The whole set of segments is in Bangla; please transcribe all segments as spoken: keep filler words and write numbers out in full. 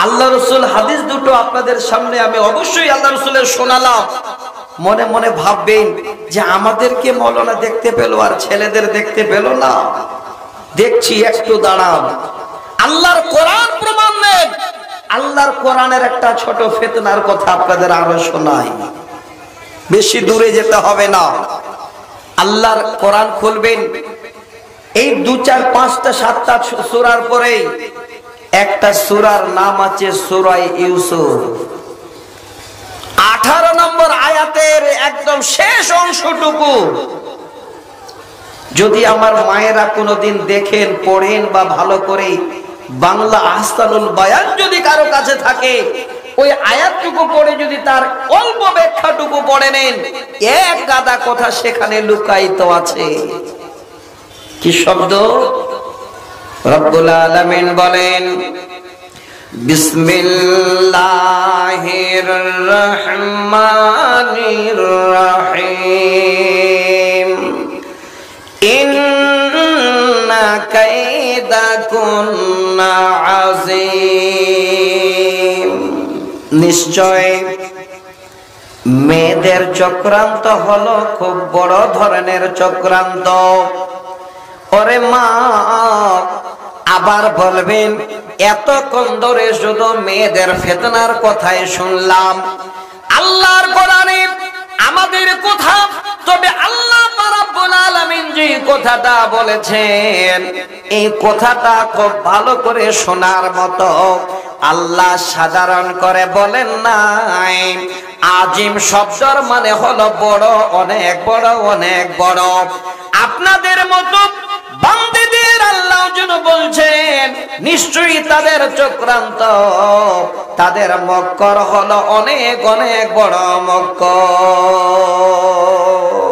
আল্লাহ রসুল হাদিস দুটো আপনাদের সামনে আমি অবশ্যই আল্লাহ রসুলের শোনালাম। মনে মনে ভাববেন যে আমাদেরকে মৌলানা দেখতে পেল আর ছেলেদের দেখতে পেল না। দেখছি, একটু দাঁড়ান। আল্লাহর কোরআন প্রমাণ নেন। আল্লাহর কোরআনের একটা ছোট ফিতনার কথা আপনাদের আরো শোনাই, বেশি দূরে যেতে হবে না। আল্লাহর কোরআন খুলবেন, এই দু চার পাঁচটা সাতটা সূরার পরে একটা সূরার নাম আছে সূরা ইউসুফ। আঠারো নম্বর আয়াতের একদম শেষ অংশটুকু যদি আমার মায়েরা কোনোদিন দেখেন, পড়েন বা ভালো করে বাংলা আহসানুল বায়ান যদি কারো কাছে থাকে, ওই আয়াতটুকু পড়ে যদি তার অল্প ব্যাখ্যাটুকু পড়ে নেন, এক গাদা কথা সেখানে লুকায়িত আছে। কি শব্দ? রব্বুল আলামিন বলেন, বিসমিল্লাহির রহমানির রহিম, ইন্না কাইদাকুন্না আযীম। নিশ্চয় মেয়েদের চক্রান্ত হলো খুব বড় ধরনের চক্রান্ত। ওরে মা, আবার বলবেন এতক্ষণ ধরে শুধু মেয়েদের ফিতনার কথাই শুনলাম। আল্লাহর কোরআনে আমাদের কথা, তবে আল্লাহ রাব্বুল আলামিন যে কথাটা বলেছেন, এই কথাটা খুব ভালো করে শোনার মতো। আল্লাহ সাধারণ করে বলেন নাই। আজিম শব্দর মানে হলো বড়, অনেক বড়, অনেক বড়। আপনাদের মতো বান্দীদের আল্লাহ যেন বলছেন নিশ্চয়ই তাদের চক্রান্ত, তাদের মক্কর হলো অনেক অনেক বড় মক্কর।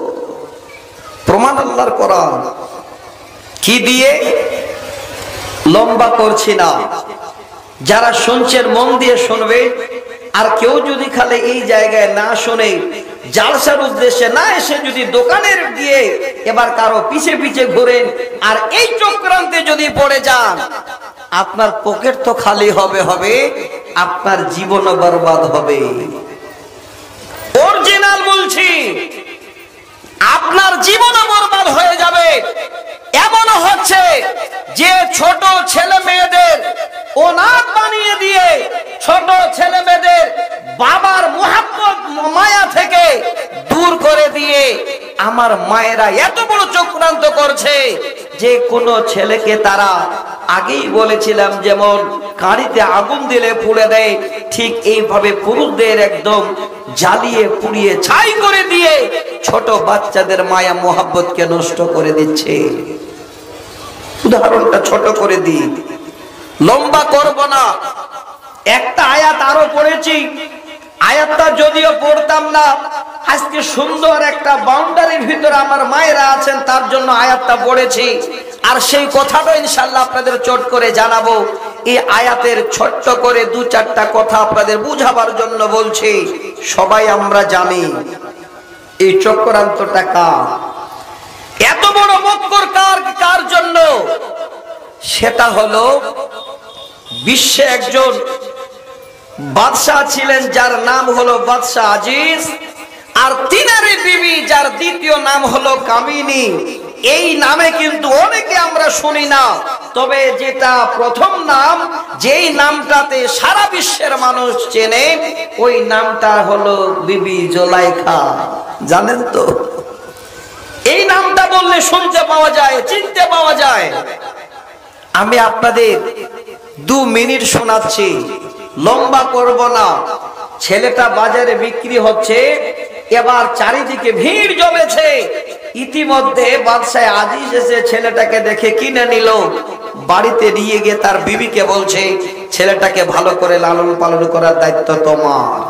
প্রমাণ আল্লাহর কোরআন। কি দিয়ে? লম্বা করছি না, যারা শুনছেন মন দিয়ে শুনবে। আর কেউ যদি খালি এই জায়গায় না শুনে, জালসার উদ্দেশ্যে না এসে যদি দোকানের গিয়ে এবার কারো পিছে পিছে ঘুরেন আর এই চক্রান্তে যদি পড়ে যান, আপনার পকেট তো খালি হবে হবে, আপনার জীবনও বরবাদ হবে। অরিজিনাল বলছি, আপনার জীবনও বরবাদ হয়ে যাবে। এমনও হচ্ছে যে ছোট ছেলে মেয়েদের অনাথ বানিয়ে দিয়ে, ছোট ছেলে মেয়েদের বাবার মুহাব্বত মায়া থেকে দূর করে দিয়ে আমার মায়েরা এত বড় চক্রান্ত করছে যে কোনো ছেলেকে তারা আগেই বলেছিলাম যেমন কাঁড়িতে আগুন দিলে পুড়ে দেয়, ঠিক এইভাবে পুরুষদের একদম জ্বালিয়ে পুড়িয়ে ছাই করে দিয়ে ছোট বাচ্চাদের মায়া মোহাব্বতকে নষ্ট করে দিচ্ছে। উদাহরণটা ছোট করে দিই, লম্বা করব না। একটা আয়াত আরো পড়েছি, আয়াতটা যদিও পড়তাম না, আজকে সুন্দর একটা বাউন্ডারির ভিতরে আমার মায়েরা আছেন তার জন্য আয়াতটা পড়েছি। আর সেই কথাটা ইনশাআল্লাহ আপনাদের চট করে জানাবো। এই আয়াতের ছোট্ট করে দু চারটা কথা আপনাদের বুঝাবার জন্য বলছি। সবাই আমরা জানি এই চক্রান্তটা কার, এত বড় মক্কর কার কার জন্য। সেটা হলো বিশ্বে একজন বাদশাহ ছিলেন যার নাম হলো বাদশাহ আজিজ, আর তিনারি বিবি যার দ্বিতীয় নাম হলো কামিনী। এই নামে কিন্তু অনেকে আমরা শুনি না, তবে যেটা প্রথম নাম, যেই নামটাতে সারা বিশ্বের মানুষ চেনে, ওই নামটা হলো বিবি জুলাইখা। জানেন তো? এই নামটা বললে শুনতে পাওয়া যায়, চিনতে পাওয়া যায়। আমি আপনাদের দু মিনিট শোনাচ্ছি, লম্বা করব না। ছেলেটা বাজারে বিক্রি হচ্ছে, এবার চারিদিকে ভিড় জমেছে। ইতিমধ্যে বাদশাহ আজিজ এসে ছেলেটাকে দেখে কিনে নিল। বাড়িতে নিয়ে গিয়ে তার বিবিকে বলছে ছেলেটাকে ভালো করে লালন পালন করার দায়িত্ব তোমার।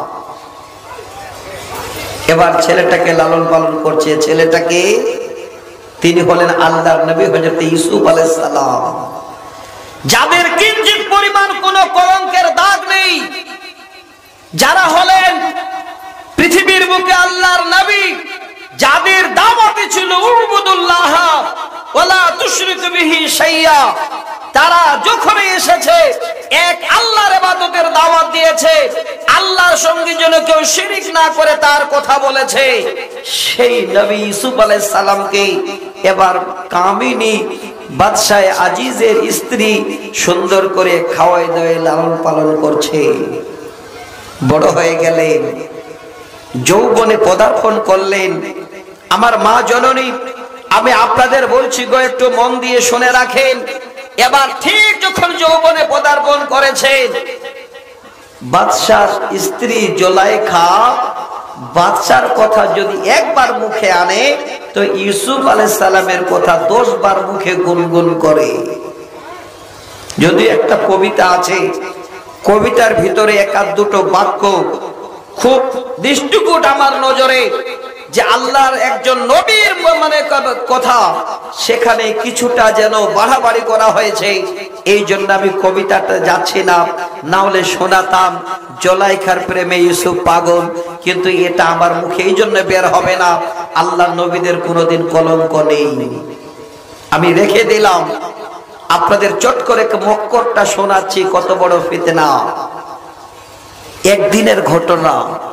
এবার ছেলেটাকে লালন পালন করছে। ছেলেটাকে তিনি হলেন আল্লাহর নবী হযরত ইউসুফ আলাইহিস সালাম, যাদের কিঞ্চিত পরিমাণ কোনো কলঙ্কের দাগ নেই, যারা হলেন পৃথিবীর বুকে আল্লাহর নবী, যাদের দাওয়াতে ছিল উবুদুল্লাহ ওয়ালা তুশরিকু বিহি শাইয়া। তারা যখন এসেছে এক আল্লাহর ইবাদতের দাওয়াত দিয়েছে, আল্লাহর সঙ্গে যেন কেউ শিরিক না করে তার কথা বলেছে। সেই নবী ইউসুফ আলাইহিস সালামকে এবার কামিনী বাদশাহ আজিজের স্ত্রী সুন্দর করে খাওয়াই দাওয়াই লালন পালন করছে। বড় হয়ে গেলেন, যৌবনে পদার্পণ করলেন। আমার মা জননী, আমি আপনাদের বলছি গো, একটু মন দিয়ে শুনে রাখেন। এবার ঠিক যখন যৌবনে পদার্পণ করেছেন, বাদশার স্ত্রী জুলাইখা বাদশার কথা যদি একবার মুখে আনে তো ইউসুফ আলাইহিস সালামের কথা দশ বার মুখে গুনগুন করে। যদি একটা কবিতা আছে, কবিতার ভিতরে এক আধ দুটো বাক্য খুব দৃষ্টিকূট আমার নজরে, যে আল্লাহর একজন নবীর মানে কথা সেখানে কিছুটা যেন বাড়াবাড়ি করা হয়েছে। এই জন্য আমি কবিতাটা যাচ্ছি না, না হলে শোনাতাম জুলাইখার প্রেমে ইউসুফ পাগল, কিন্তু এটা আমার মুখে এই জন্য বের হবে না। আল্লাহর নবীদের কোনোদিন কলঙ্ক নেই, আমি রেখে দিলাম। আপনাদের চট করে মক্করটা শোনাচ্ছি, কত বড় ফিতনা। একদিনের ঘটনা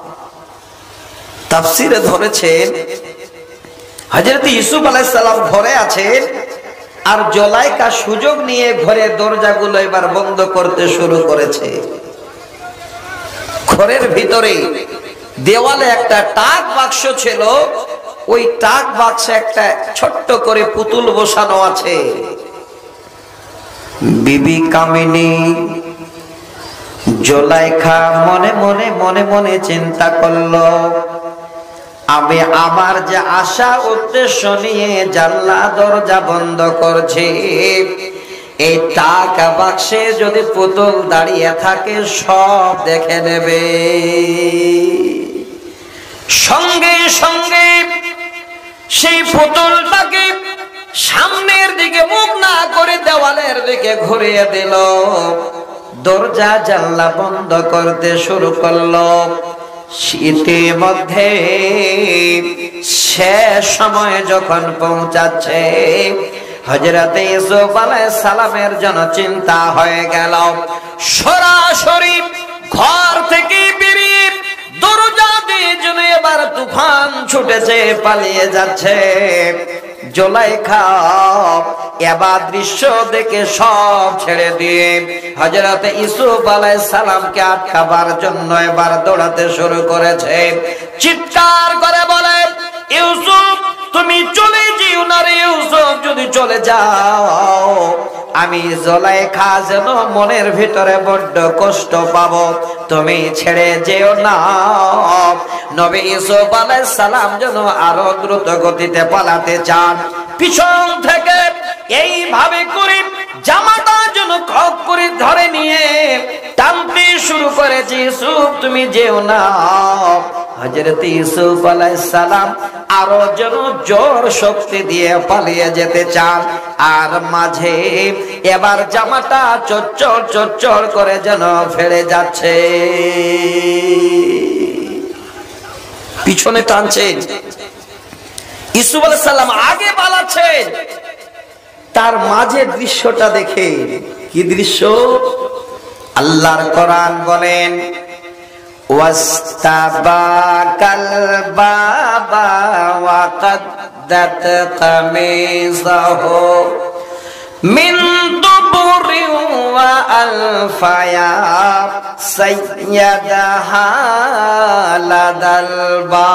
তাফসিরে ধরেছেন, হযরত ইউসুফ আলাইহিস সালাম ঘরে আছেন, আর জুলাইখা সুযোগ নিয়ে ঘরের দরজাগুলো এবার বন্ধ করতে শুরু করেছে। ঘরের ভিতরে দেওয়ালে একটা টাক বাক্স ছিল, ওই টাক বাক্সে একটা ছোট্ট করে পুতুল বসানো আছে। বিবি কামিনী জুলাইখা মনে মনে মনে মনে চিন্তা করলো, আমি আমার যে আশা উদ্দেশ্য নিয়ে জানলা দরজা বন্ধ করছি, এই টাকা বাক্সে যদি পুতুল দাঁড়িয়ে থাকে সব দেখে নেবে। সঙ্গে সঙ্গে সেই পুতুলটাকে সামনের দিকে মুখ না করে দেওয়ালের দিকে ঘুরিয়ে দিল, দরজা জানলা বন্ধ করতে শুরু করলো। শীতের মধ্যে শেষ সময় যখন পৌঁছাচ্ছে, হযরত ইউসুফ আলাইহিস সালামের জন্য চিন্তা হয়ে গেল। সরাসরি ঘর থেকে বেরিয়ে দরজা দিয়ে যেন এবার তুফান ছুটেছে, পালিয়ে যাচ্ছে। জুলাইখা এবার দৃশ্য দেখে সব ছেড়ে দিয়ে হযরত ইউসুফ আলাইহিস সালামকে আটকাবার জন্য এবার দৌড়াতে শুরু করেছে। চিৎকার করে বলে, ইউসুফ তুমি চলে যেও না রে ইউসুফ, যদি চলে যাও আমি জুলাইখা যেন মনের ভিতরে বড্ড কষ্ট পাবো, তুমি ছেড়ে যেও না। নবী ইউসুফ আলাইহিস সালাম যেন আরো দ্রুত গতিতে পালাতে চান, পিছন থেকে এইভাবে করে জামাটা যেন খপ করে ধরে নিয়ে টানতে শুরু করেছে, ইউসুফ তুমি যেও না। হযরত ইউসুফ আলাইহিস সালাম আরো যেন জোর শক্তি দিয়ে পালিয়ে যেতে চান, আর মাঝে এবার জামাটা চচ্চর চচ্চর করে যেন ফেলে যাচ্ছে। পিছনে টানছেন, ইউসুফ আলাইহিস সালাম আগে পালাচ্ছেন। তার মাঝে দৃশ্যটা দেখে, কি দৃশ্য? আল্লাহর কোরআন বলেন, ওয়াস্তাবাকাল বাবা ওয়া কাদ্দাত কামিসাহু মিন দুবুরি ওয়া আলফায়া সাইয়্যাদাহা লাদাল বা।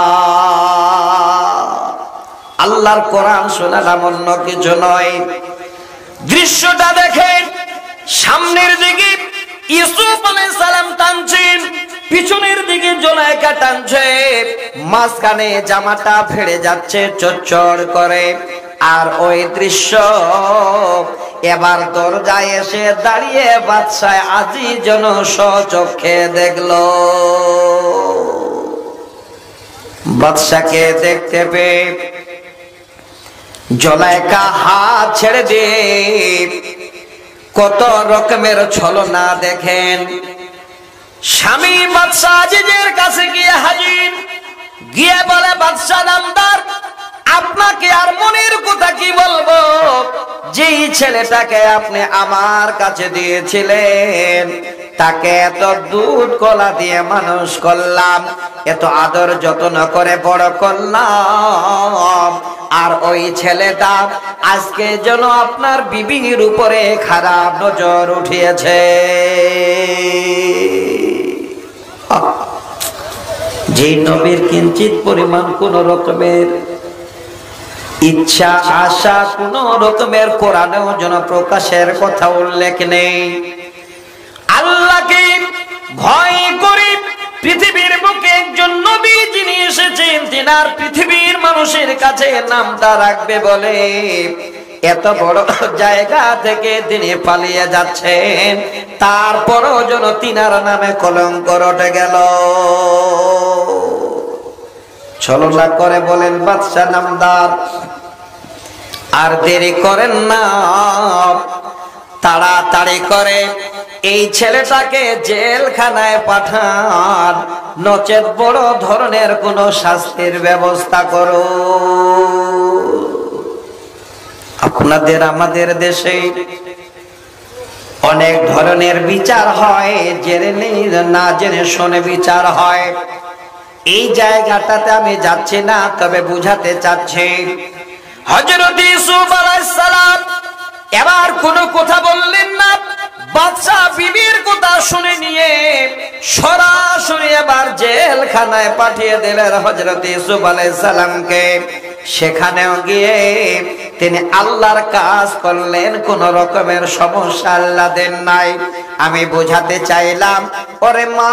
আল্লাহর কোরআন শোনালাম অন্য কিছু নয়। দৃশ্যটা দেখেন, সামনের দিকে ইউসুফ আলাইহিস সালাম টানছেন, পিছনের দিকে জুলাইখা টানছে, মাঝখানে জামাটা ফেড়ে যাচ্ছে চচ্চর করে। আর ওই দৃশ্য এবার দরজায় এসে দাঁড়িয়ে বাদশাহ আজিজ যেন স্বচক্ষে দেখলো। বাদশাকে দেখতে পেয়ে জুলাইখা হাত ছেড়ে দিয়ে কত রকমের ছলনা দেখেন। স্বামী বাদশাহ আজিজের কাছে গিয়ে হাজির, গিয়ে বলে, বাদশাহ নামদার আপনাকে আর মনের কথা কি বলবো, যেই ছেলেটাকে আপনি আমার কাছে দিয়েছিলেন তাকে এত দুধ কলা দিয়ে মানুষ করলাম, এত আদর যত্ন করে বড় করলাম, আর ওই ছেলেটা আজকে যেন আপনার বিবির উপরে খারাপ নজর উঠিয়েছে। যে নবীর কিঞ্চিত পরিমাণ কোন রকমের ইচ্ছা আশা, কোন রকমের কোরআনেও যেন প্রকাশের কথা উল্লেখ নেই, আল্লাহকে ভয় করে পৃথিবীর বুকে একজন নবী যিনি এসেছেন তিনার পৃথিবীর মানুষের কাছে নামটা রাখবে বলে এত বড় জায়গা থেকে তিনি পালিয়ে যাচ্ছেন, তারপরও যেন তিনার নামে কলঙ্ক রটে গেল। ছলনা করে বলেন বাদশা নামদার, আর দেরি করেন না, তাড়াতাড়ি করে এই ছেলেটাকে জেলখানায় পাঠান, নচেত বড় ধরনের কোন শাস্তির ব্যবস্থা করো। আপনাদের আমাদের দেশে অনেক ধরনের বিচার হয়, জেনে না জেনে শুনে বিচার হয়। এই জায়গাটাতে আমি যাচ্ছি না, তবে বুঝাতে চাচ্ছি হযরত ইউসুফ আলাইহিস সালাম এবার কোনো কথা বললেন না, বাদশা বিবির কথা শুনে নিয়ে সরাসরি এবার জেলখানায় পাঠিয়ে দিলেন হযরত ইউসুফ আলাইহিস সালামকে। সেখানেও গিয়ে তিনি আল্লাহর কাজ করলেন, কোন রকমের সমস্যা আল্লাহ দেন নাই। আমি বোঝাতে চাইলাম, ওরে মা,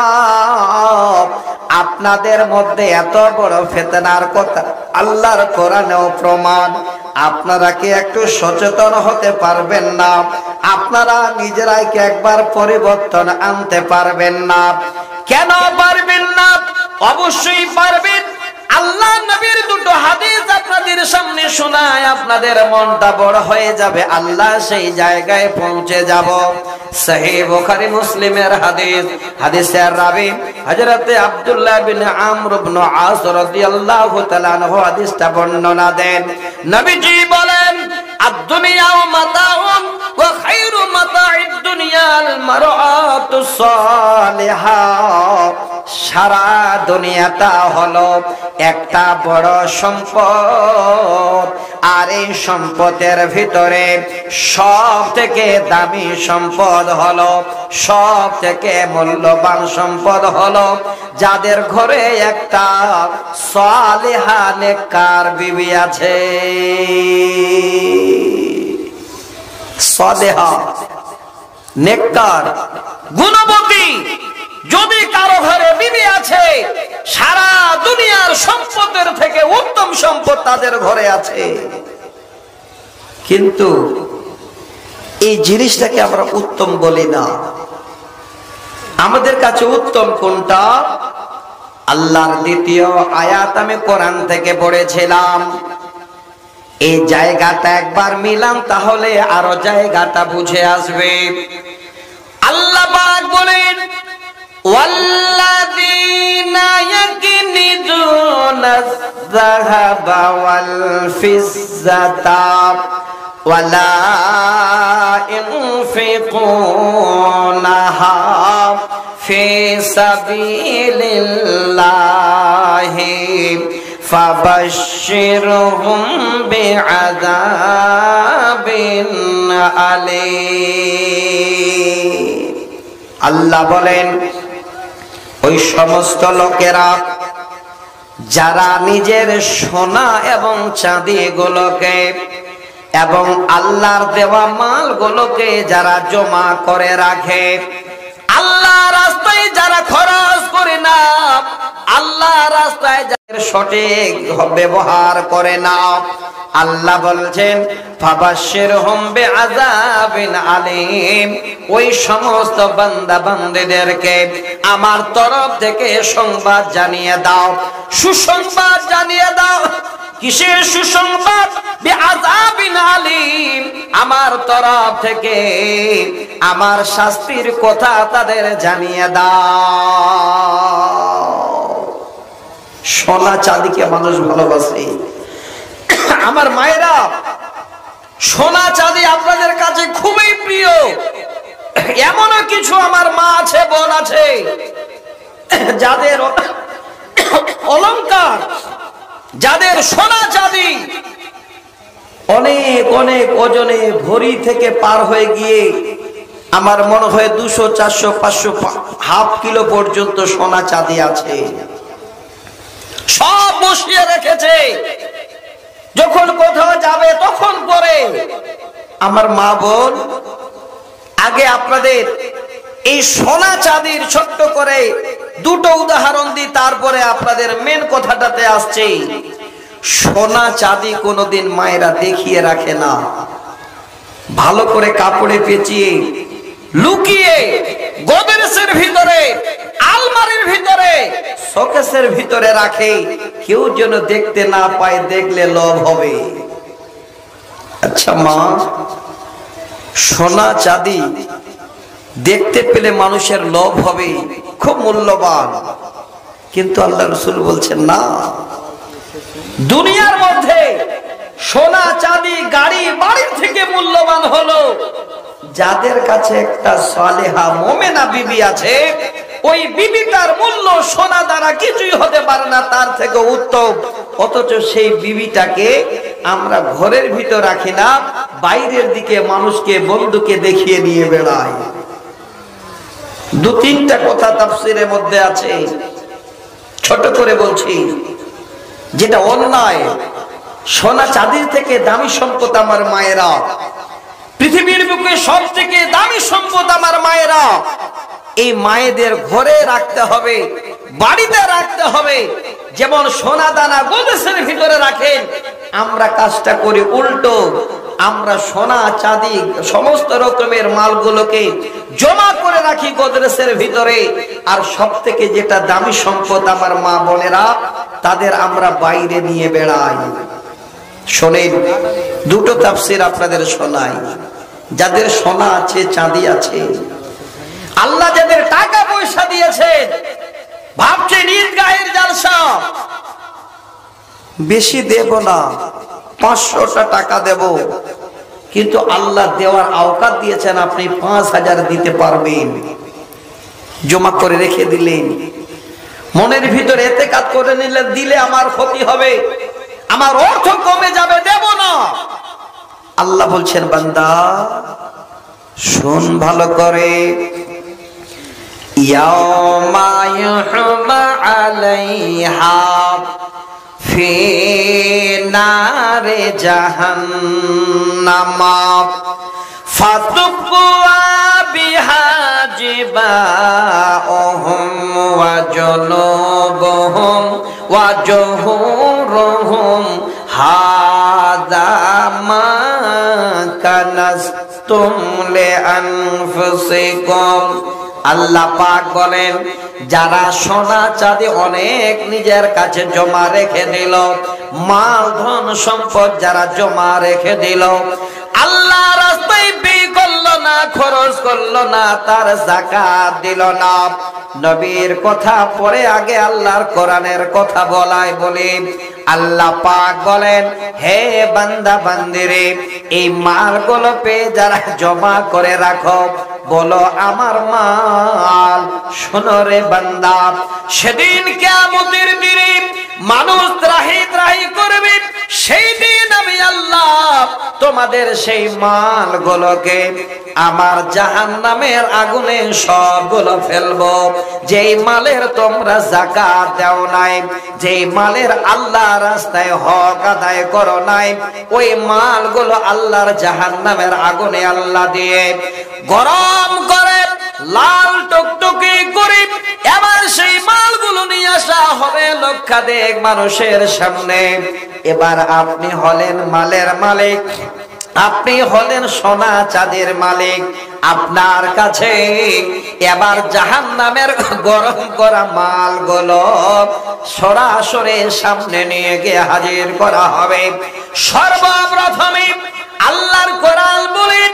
আপনাদের মধ্যে এত বড় ফিতনার কথা আল্লাহর কোরআনেও প্রমাণ, আপনারা কি একটু সচেতন হতে পারবেন না? আপনারা নিজেরাই কি একবার পরিবর্তন আনতে পারবেন না? কেন পারবেন না? অবশ্যই পারবেন। আল্লাহ নবীর দুটো হাদিস আপনাদের সামনে শোনায় আপনাদের মনটা বড় হয়ে যাবে, আল্লাহ সেই জায়গায় পৌঁছে যাব। সহিহ বুখারী মুসলিমের হাদিস, হাদিসের রাবী হযরত আব্দুল্লাহ বিন আমর ইবনে আস রাদিয়াল্লাহু তাআলা আনহু হাদিসটা বর্ণনা দেন। নবীজি বলেন, আদ-দুনিয়া মাতাউন ওয়া খায়রু মাতা'id দুনিয়াল মারআতুস সালিহা। সারা দুনিয়াটা হলো একটা বড় সম্পদ, আর এই সম্পদের ভিতরে সব থেকে দামি সম্পদ হলো, সব থেকে মূল্যবান সম্পদ হলো যাদের ঘরে একটা সালিহা নেককার বিবি আছে। সালিহা নেককার গুণবতী যদি কারো ঘরে বিবি আছে, সারা দুনিয়ার সম্পদের থেকে উত্তম সম্পদ তাদের ঘরে আছে। কিন্তু এই জিনিসটাকে আমরা উত্তম বলি না। আমাদের কাছে উত্তম কোনটা? আল্লাহর দ্বিতীয় আয়াত আমি কোরআন থেকে পড়েছিলাম, এই জায়গাটা একবার মিলাম তাহলে আরো জায়গাটা বুঝে আসবে। আল্লাহ পাক বলেন, ওয়াল্লাযীনা ইয়াকনিজুনা আয-যাহাবা ওয়াল ফিজ্জাতা ওয়ালা ইউনফিকুনাহা ফি সাবিলিল্লাহি ফাবাশশিরহুম বিআযাবিন আলীম। আল্লাহ বলেন, ওই সমস্ত লোকেরা যারা নিজের সোনা এবং চাঁদি গুলোকে এবং আল্লাহর দেওয়া মাল গুলোকে যারা জমা করে রাখে, আল্লাহ রাস্তায় যারা খরচ করে না, আল্লাহ রাস্তায় যারা সঠিক ব্যবহার করে না, আল্লাহ বলছেন ফাবাশশিরহুম বিআযাবিন আলীম। ওই সমস্ত বান্দা বান্দীদেরকে আমার তরফ থেকে সংবাদ জানিয়ে দাও, সুসংবাদ জানিয়ে দাও। কিসের সুসংবাদ? বিআযাবিন আলীম, আমার তরফ থেকে আমার শাস্তির কথা তাদের জানিয়ে দাও। সোনা চাঁদিকে মানুষ ভালোবাসে, আমার মায়েরা, সোনা চাঁদি আপনাদের কাছে খুবই প্রিয়। এমনও কিছু আমার মা আছে, বোন আছে, যাদের অলংকার, যাদের সোনা চাঁদি অনেক অনেক ওজনে ভরি থেকে পার হয়ে গিয়ে আমার মনে হয় দুশো চারশো পাঁচশো হাফ কিলো পর্যন্ত সোনা চাঁদি আছে, সব বসিয়ে রেখেছে। যখন কোথাও যাবে তখন পরে। আমার মা বোন, আগে আপনাদের এই সোনা চাঁদির ছোট্ট করে দুটো উদাহরণ দিই, তারপরে আপনাদের মেন কথাটাতে আসছে। সোনা চাঁদি কোনোদিন মায়েরা দেখিয়ে রাখে না, ভালো করে কাপড়ে পেঁচিয়ে লুকিয়ে গোদরেজের ভিতরে, আলমারির ভিতরে, শোকেসের ভিতরে রাখে, কেউ যেন দেখতে না পায়, দেখলে লোভ হবে। আচ্ছা মা, সোনা চাঁদি দেখতে পেলে মানুষের লোভ হবে, খুব মূল্যবান, কিন্তু আল্লাহ রাসূল বলছেন না। দুনিয়ার মধ্যে সোনা চাঁদি গাড়ি বাড়ির থেকে মূল্যবান হলো যাদের কাছে একটা সালেহা মুমিনা বিবি আছে। ওই বিবিটার মূল্য সোনা দ্বারা কিছুই হতে পারে না, তার থেকে উত্তম। অথচ সেই বিবিটাকে আমরা ঘরের ভিতর রাখি না, বাইরের দিকে মানুষকে, বন্ধুকে দেখিয়ে নিয়ে বেড়াই। দু তিনটা কথা তাফসীরের মধ্যে আছে, ছোট করে বলছি। যেটা অন্যায়, সোনা চাঁদির থেকে দামি সম্পদ আমার মায়েরা, পৃথিবীর বুকে সব থেকে দামি সম্পদ আমার মায়েরা। এই মায়েদের ঘরে রাখতে হবে, বাড়িতে রাখতে হবে। যেমন সোনা দানা গোদরেজের ভিতরে রাখেন, আমরা কাজটা করি উল্টো। আমরা সোনা চাঁদি সমস্ত রকমের মালগুলোকে জমা করে রাখি গোদরেজের ভিতরে, আর সব থেকে যেটা দামি সম্পদ আমার মা বোনেরা, তাদের আমরা বাইরে নিয়ে বেড়াই। শোনেন, দুটো তাফসীর আপনাদের শোনাই। যাদের সোনা আছে, চাঁদি আছে, আল্লাহ যাদের টাকা পয়সা দিয়েছেন, ভাবছেন ঈদগাহের জালসা বেশি দেব না, পাঁচশোটা টাকা দেব, কিন্তু আল্লাহ দেওয়ার আওকাত দিয়েছেন, আপনি পাঁচ হাজার দিতে পারবেন। জমা করে রেখে দিলেন, মনের ভিতরে এতেকাদ করে নিলেন, দিলে আমার ক্ষতি হবে, আমার অর্থ কমে যাবে, দেব না। আল্লাহ বলছেন, বান্দা শুন ভালো করে, ইয়াউমা ইউহমা আলাইহা ফি নারে জাহান্নাম ফাতুকুয়া বিহা জিবাউহুম ওয়া জুনুবুহুম ওয়া জুহুরুহুম হাদা মা কানাসতুম লিআনফুসিকুম। আল্লাহ পাক বলেন, যারা সোনা চাঁদি অনেক নিজের কাছে জমা রেখে দিল, মাল ধন সম্পদ যারা জমা রেখে দিল, আল্লাহ রাস্তায় ব্যয় করলো না, খরচ করলো না, তার যাকাত দিল না, নবীর কথা পরে আগে আল্লাহর কোরআনের কথা বলায় বলি, আল্লাহ পাক বলেন, হে বান্দা বান্দিরে, এই মালগুলো পেয়ে যারা জমা করে রাখো, বলো আমার মাল। শোনো রে বান্দা, সেদিন কিয়ামতের দিনে মানুষ ত্রাহি ত্রাহি করবে, সেই দিন আমি আল্লাহ তোমাদের সেই মালগুলোকে আমার জাহান্নামের আগুনে সবগুলো ফেলবো। যেই মালের তোমরা যাকাত দাও নাই, যেই মালের আল্লাহ রাস্তায় হক আদায় করো নাই, ওই মালগুলো আল্লাহর জাহান্নামের আগুনে আল্লাহ দিয়ে গরম করে লাল টকটকে করে এবার সেই মালগুলো নিয়ে আসা হবে লক্ষাধিক মানুষের সামনে। এবার আপনি হলেন মালের মালিক, আপনি হলেন সোনা চাঁদের মালিক। আপনার কাছে এবার জাহান্নামের গরম করা মালগুলো সরাসরি সামনে নিয়ে গিয়ে হাজির করা হবে। সর্বপ্রথমে আল্লাহর কোরআন বলেন,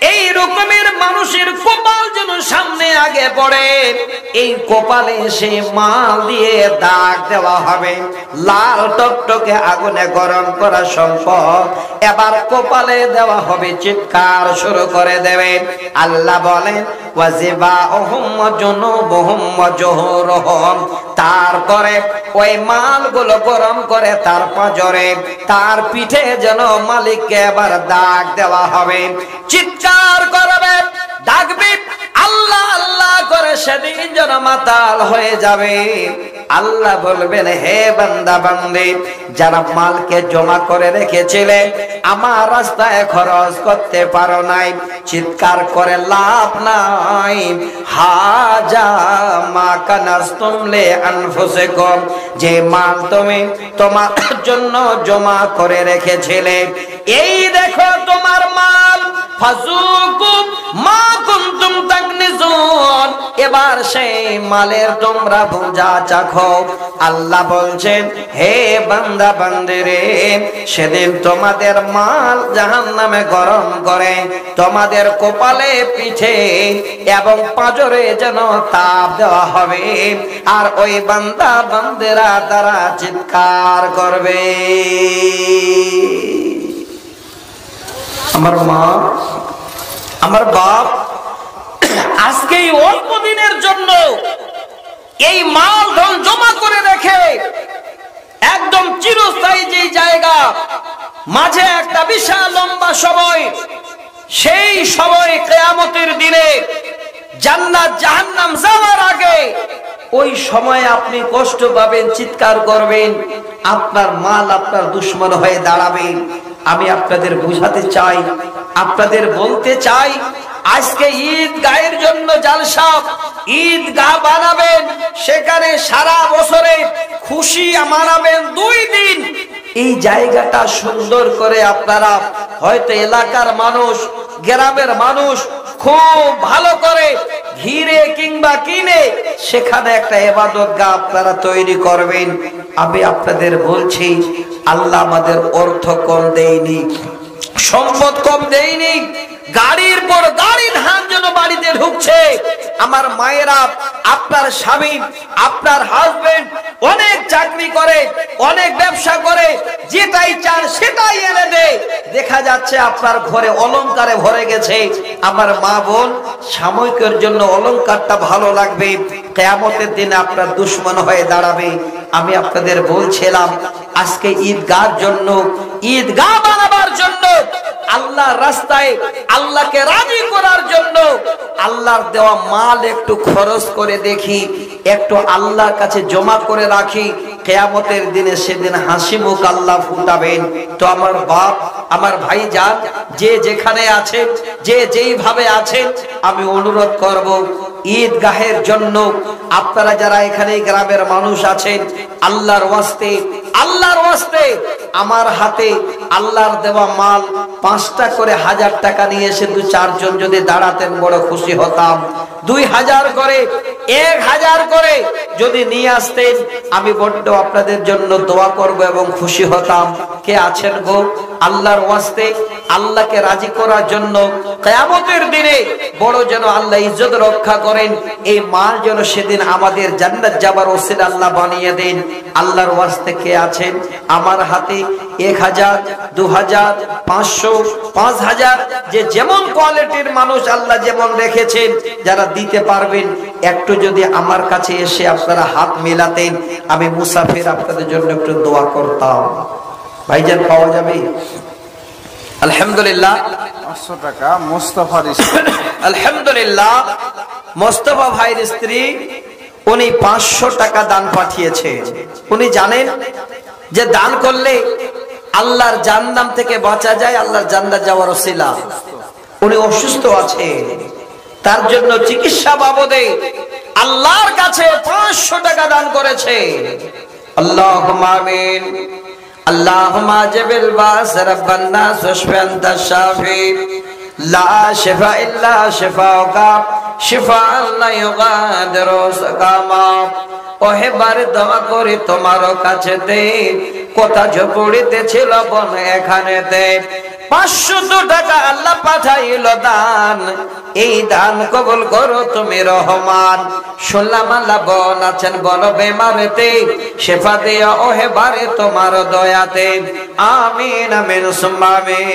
এই রকমের মানুষের কপাল যেন সামনে আগে পড়ে, এই কপালে সে মাল দিয়ে দাগ দেওয়া হবে। লাল টকটকে আগুনে গরম করা সম্পদ এবার কপালে দেওয়া হবে, চিৎকার শুরু করে দেবে। আল্লাহ বলেন ওয়াজিবাহুম জুনুবুহুম ওয়া জুহুরুহুম, তারপরে ওই মালগুলো গরম করে তার পাঁজরে তার পিঠে যেন মালিককে এবার দাগ দেওয়া হবে। চিৎকার করবে, ডাকবে আল্লাহ আল্লাহ করে, সেদিন যেন মাতাল হয়ে যাবে। আল্লাহ বলবেন হে বান্দা বান্দি, যারা মালকে জমা করে রেখেছিলে আমার রাস্তায় খরচ করতে পারো নাই, চিৎকার করে লাভ নাই। হাজা মা কানাস্তুম লি আনফুসিকুম, যে মাল তুমি তোমার জন্য জমা করে রেখেছিলে, এই দেখো তোমার মাল। ফাযুকু মা কুনতুম তাকনিজুন, এবার সেই মালের তোমরা বোঝা চাখো। আল্লাহ বলছেন হে বান্দা বান্দিরে, সেদিন তোমাদের মাল জাহান্নামে গরম করে তোমাদের কপালে পিঠে এবং পাঁজরে যেন তাপ দেওয়া হবে, আর ওই বান্দা বান্দিরা তারা চিৎকার করবে আমার মা আমার বাপ আজকে এই অল্প দিনের জন্য এই মাল ধন জমা করে রেখে একদম চিরস্থায়ী যে জায়গা মাঝে একটা বিশাল লম্বা সময়, সেই সময় কিয়ামতের দিনে জান্নাত জাহান্নাম যাওয়ার আগে ওই সময় আপনি কষ্ট পাবেন, চিৎকার করবেন, আপনার মাল আপনার দুশমন হয়ে দাঁড়াবে। আমি আপনাদের বুঝাতে চাই, আপনাদের বলতে চাই, আজকে ঈদ গায়ের জন্য জালসা, ঈদ গাহ বানাবেন, সেখানে সারা বছরে খুশি মানাবেন দুই দিন। এই জায়গাটা সুন্দর করে আপনারা হয়তো এলাকার মানুষ, গ্রামের মানুষ খুব ভালো করে ঘিরে কিংবা কিনে সেখানে একটা ইবাদত গাহ আপনারা তৈরি করবেন। আমি আপনাদের বলছি, আল্লাহ আমাদের অর্থ কম দেয়নি, সম্পদ কম দেয়নি, গাড়ির পর গাড়ি ধান যেন বাড়িতে ঢুকছে। আমার মায়েরা, আপনার স্বামী, আপনার হাজবেন্ড অনেক চাকরি করে, অনেক ব্যবসা করে, যেটাই চান সেটাই এনে দেয়, দেখা যাচ্ছে আপনার ঘরে অলংকারে ভরে গেছে। আমার মা বোন, সাময়িকের জন্য অলংকারটা ভালো লাগবে, কিয়ামতের দিনে আপনার দুশমন হয়ে দাঁড়াবে। আমি আপনাদের বলছিলাম, আজকে ঈদগাহর জন্য, ঈদগাহ বানাবার জন্য, আল্লাহর রাস্তায় আল্লাহকে রাজি করার জন্য আল্লাহর দেওয়া মাল একটু খরচ করে দেখি, একটু আল্লাহর কাছে জমা করে রাখি। কিয়ামতের দিনে সেদিন হাসি মুখ আল্লাহ ফুটাবেন। তো আমার বাপ, আমার ভাইজান, যে যেখানে আছেন, যে যেইভাবে আছেন, আমি অনুরোধ করব ঈদগাহের জন্য আপনারা যারা এখানে গ্রামের মানুষ আছেন, আল্লাহর ওয়াস্তে, আল্লাহর ওয়াস্তে আমার হাতে আল্লাহর দেওয়া মাল পাঁচটা করে হাজার টাকা নিয়ে এসে দু চারজন যদি দাঁড়াতেন বড় খুশি হতাম। দুই হাজার করে, এক হাজার করে যদি নিয়ে আসতেন, আমি বড্ড আপনাদের জন্য দোয়া করব এবং খুশি হতাম। কে আছেন গো আল্লাহর ওয়াস্তে আল্লাহকে রাজি করার জন্য কিয়ামতের দিনে বড় যেন আল্লাহ ইজ্জত রক্ষা করেন, এই মাল যেন সেদিন আমাদের জান্নাত যাবার ওসিলা আল্লাহ বানিয়ে দেন। আল্লাহর ওয়াস্তে কে আছেন? আমার হাতে এক হাজার, দু হাজার, পাঁচশো, পাঁচ হাজার, যে যেমন কোয়ালিটির মানুষ আল্লাহ যেমন রেখেছেন, যারা দিতে পারবেন একটু যদি আমার কাছে এসে আপনারা হাত মেলাতেন, আমি মুসাফির আপনাদের জন্য একটু দোয়া করতাম। ভাইজান পাওয়া যাবে? আলহামদুলিল্লাহ। পাঁচশো টাকা মোস্তফার স্ত্রী, আলহামদুলিল্লাহ, মোস্তফা ভাইয়ের স্ত্রী, উনি পাঁচশো টাকা দান পাঠিয়েছে। উনি জানেন যে দান করলে আল্লাহর জাহান্নাম থেকে বাঁচা যায়, আল্লাহর জান্নাত যাওয়ার ওসিলা। উনি অসুস্থ আছে, তার জন্য চিকিৎসা বাবদে আল্লাহর কাছে পাঁচশো টাকা দান করেছে। আল্লাহুম্মা আমিন। আল্লাহুম্মা জিবিল বাস রাব্বান নাস ওয়াশফি আনতা শাফি লা শিফা ইল্লা শিফাউকা শিফাআন লা ইউগাদিরু সাকামা ওহে বারে দোয়া করি তোমার কাছে দে, কথা ঝপড়িতেছিল বন এখানে দে। পাঁচশো টাকা আল্লাহ পাঠাইল দান, এই দান কবুল করো তুমি রহমান। শুনলাম আল্লাহ বোন আছেন বড় বেমারেতে, শেফা দিও ওহে বারে তোমার দয়াতে। আমিন আমিন সুম্মা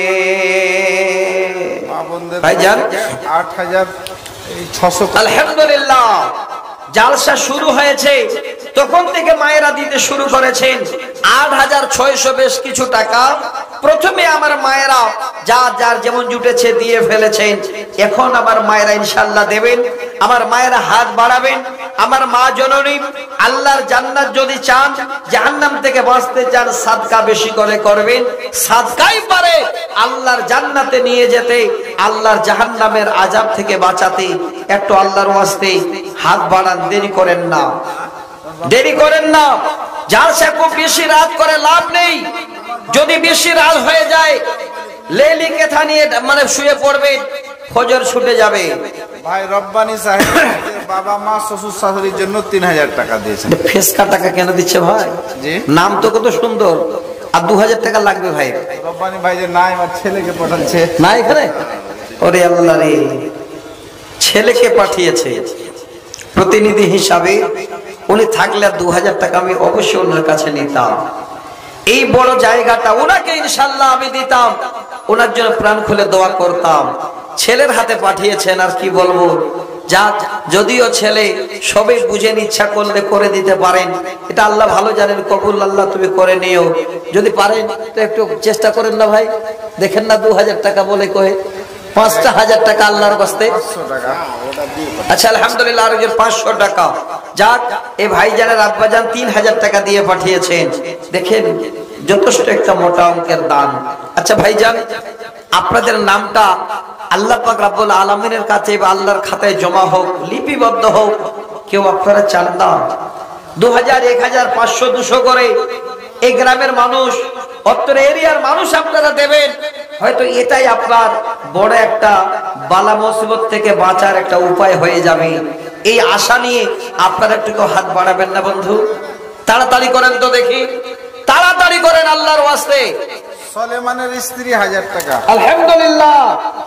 আমিন। ভাইজান আট হাজার ছশো আলহামদুলিল্লাহ জালসা শুরু হয়েছে তখন থেকে মায়েরা দিতে শুরু করেছেন আট হাজার ছয়শো বেশ কিছু টাকা। প্রথমে আমার মায়েরা যার যার যেমন জুটেছে দিয়ে ফেলেছেন, এখন আমার মায়েরা ইনশাআল্লাহ দেবেন। আমার মায়েরা হাত বাড়াবেন। আমার মা জননী আল্লাহর জান্নাত যদি চান, জাহান্নাম থেকে বাঁচতে চান, সাদকা বেশি করে করবেন। সাদকাই পারে আল্লাহর জান্নাতে নিয়ে যেতে, আল্লাহর জাহান্নামের আযাব থেকে বাঁচাতে। একটু আল্লাহর ওয়াস্তে হাত বাড়ান, দেরি করেন না, দেরি করেন না। যার সে খুব বেশি রাত করে লাভ নেই। যদি বেশি রাত হয়ে যায় লেলি কেথা নিয়ে মানে শুয়ে পড়বেন, ফজর ছুটে যাবে। ভাই রব্বানি সাহেব বাবা মা শ্বশুর শাশুড়ির জন্য তিন হাজার টাকা দিয়েছেন। ফেসকা টাকা কেন দিচ্ছে ভাই? নাম তো কত সুন্দর। আর দু হাজার টাকা লাগবে ভাই। রব্বানি ভাই যে নাই, আমার ছেলেকে পাঠাচ্ছে না এখানে। ওরে আল্লাহ রে, ছেলেকে পাঠিয়েছে প্রতিনিধি হিসাবে। উনি থাকলে দু হাজার টাকা আমি অবশ্যই ওনার কাছে নিতাম। এই বড় জায়গাটা ওনাকে ইনশাল্লাহ আমি দিতাম, ওনার জন্য প্রাণ খুলে দোয়া করতাম। ছেলের হাতে পাঠিয়েছেন, আর কি বলবো। যা যদিও ছেলে সবই বুঝেন, ইচ্ছা করলে করে দিতে পারেন, এটা আল্লাহ ভালো জানেন। কবুল আল্লাহ তুমি করে নিও। যদি পারেন তো একটু চেষ্টা করেন না ভাই। দেখেন না দু হাজার টাকা বলে কয়ে পাঁচটা হাজার টাকা আল্লাহর বাস্তে। আচ্ছা আলহামদুলিল্লাহ, আর পাঁচশো টাকা যাক। এই ভাইজানের আব্বাজান তিন হাজার টাকা দিয়ে পাঠিয়েছেন। দেখেন যথেষ্ট একটা মোটা অঙ্কের দান। আচ্ছা ভাইজান, আপনাদের নামটা আল্লাহ পাক রব্বুল আলামিনের কাছে বা আল্লাহর খাতায় জমা হোক, লিপিবদ্ধ হোক। কেউ আপনারা চান না দু হাজার, এক হাজার, পাঁচশো, দুশো করে এই গ্রামের মানুষ, অত্র এরিয়ার মানুষ আপনারা দেবেন। হয়তো এটাই আপনার বড় একটা বালা মুসিবত থেকে বাঁচার একটা উপায় হয়ে যাবে। এই আশা নিয়ে আপনারা একটু হাত বাড়াবেন না বন্ধু? তাড়াতাড়ি করেন তো দেখি, তাড়াতাড়ি করেন আল্লাহর ওয়াস্তে। সুলাইমানের স্ত্রী হাজার টাকা। আলহামদুলিল্লাহ।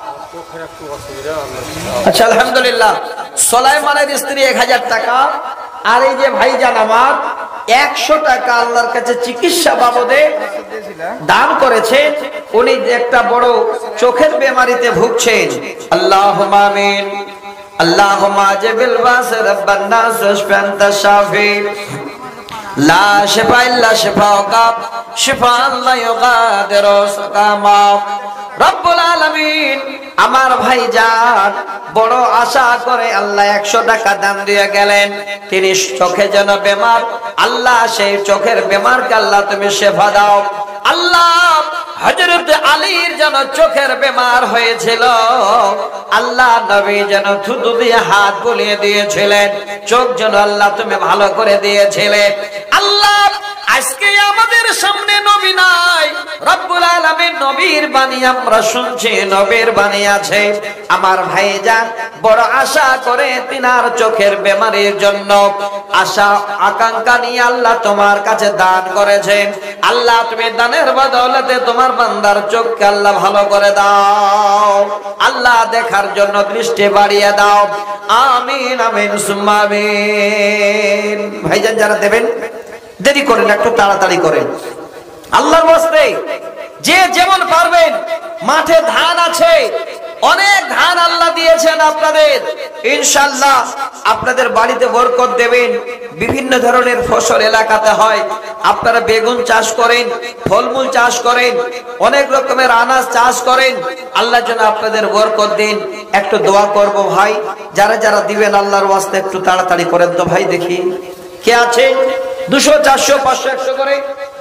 আচ্ছা আলহামদুলিল্লাহ, সুলাইমানের স্ত্রী এক হাজার টাকা। আর এই যে ভাইজান আমার একশো টাকা আল্লাহর কাছে চিকিৎসা বাবদে দান করেছেন। উনি একটা বড় চোখের বেমারিতে ভুগছেন। আল্লাহুম্মা আমিন। আল্লাহুম্মা জিবিল বাস রাব্বান নাস ওয়াশফি আনতা শাফি লা শিফা ইল্লা শিফাউকা শিফাআন লা ইউগাদিরু সাকামা। রব্বুল আলামিন আমার ভাইজান বড় আশা করে আল্লাহ একশো টাকা দান দিয়ে গেলেন। তিনি চোখে যেন বেমার, আল্লাহ সেই চোখের বেমারকে আল্লাহ তুমি শেফা দাও। আল্লাহ হযরত আলীর যেন চোখের বেমার হয়েছিল, আল্লাহ নবী যেন থুতু দিয়ে হাত বুলিয়ে দিয়েছিলেন, চোখ যেন আল্লাহ তুমি ভালো করে দিয়েছিলেন। আল্লাহ আজকে আমাদের সামনে নবী নাই, রব্বুল আলামিন নবীর বাণী আমরা শুনছি, নবীর বাণী আছে। আমার ভাইজান বড় আশা করে তিনার চোখের বেমারির জন্য আশা আকাঙ্ক্ষা নিয়ে আল্লাহ তোমার কাছে দান করেছেন। আল্লাহ তুমি দানের বদৌলতে তোমার বান্দার চোখকে আল্লাহ ভালো করে দাও। আল্লাহ দেখার জন্য দৃষ্টি বাড়িয়ে দাও। আমিন আমিন সুম্মা আমিন। ভাইজান যারা দেবেন দেরি করেন, একটু তাড়াতাড়ি করেন আল্লাহর ওয়াস্তে। যে যেমন পারবেন, মাঠে ধান আছে, অনেক ধান আল্লাহ দিয়েছেন আপনাদের। ইনশাআল্লাহ আপনাদের বাড়িতে বরকত দেবেন। বিভিন্ন ধরনের ফসল এলাকাতে হয়, আপনারা বেগুন চাষ করেন, ফলমূল চাষ করেন, অনেক রকমের আনাজ চাষ করেন। আল্লাহ যেন আপনাদের বরকত দিন। একটু দোয়া করব ভাই, যারা যারা দিবেন আল্লাহর ওয়াস্তে একটু তাড়াতাড়ি করেন তো ভাই। দেখি কে আছে? দুশো, চারশো, পাঁচশো, একশো করে।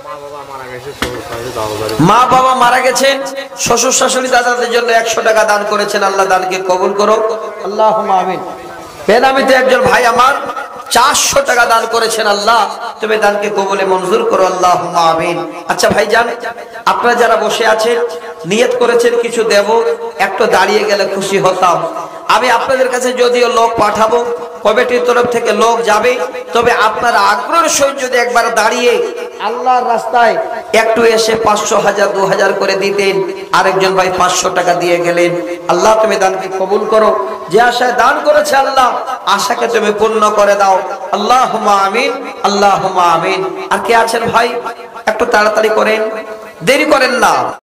মা বাবা মারা গেছেন, শ্বশুর শাশুড়ি দাদাদের জন্য একশো টাকা দান করেছেন। আল্লাহ দানকে কবুল করো। আল্লাহুম্মা আমিন। বেনামিতে একজন ভাই আমার চারশো টাকা দান করেছেন। আল্লাহ তুমি দানকে কবুলে মঞ্জুর করো। আল্লাহুম্মা আমিন। আচ্ছা ভাইজান, আপনারা যারা বসে আছেন নিয়ত করেছেন কিছু দেব, একটু দাঁড়িয়ে গেলে খুশি হতাম। আমি আপনাদের কাছে যদিও লোক পাঠাবো, কমিটির তরফ থেকে লোক যাবে, তবে আপনারা আগ্রহের সহিত যদি একবার দাঁড়িয়ে আল্লাহর রাস্তায় একটু এসে পাঁচশো হাজার দু হাজার করে দিতেন। আরেকজন ভাই পাঁচশো টাকা দিয়ে গেলেন। আল্লাহ তুমি দানকে কবুল করো, যে আশায় দান করেছে আল্লাহ আশাকে তুমি পূর্ণ করে দাও। আল্লাহুম্মা আমিন, আল্লাহুম্মা আমিন। আর কে আছেন ভাই একটু তাড়াতাড়ি করেন, দেরি করেন না।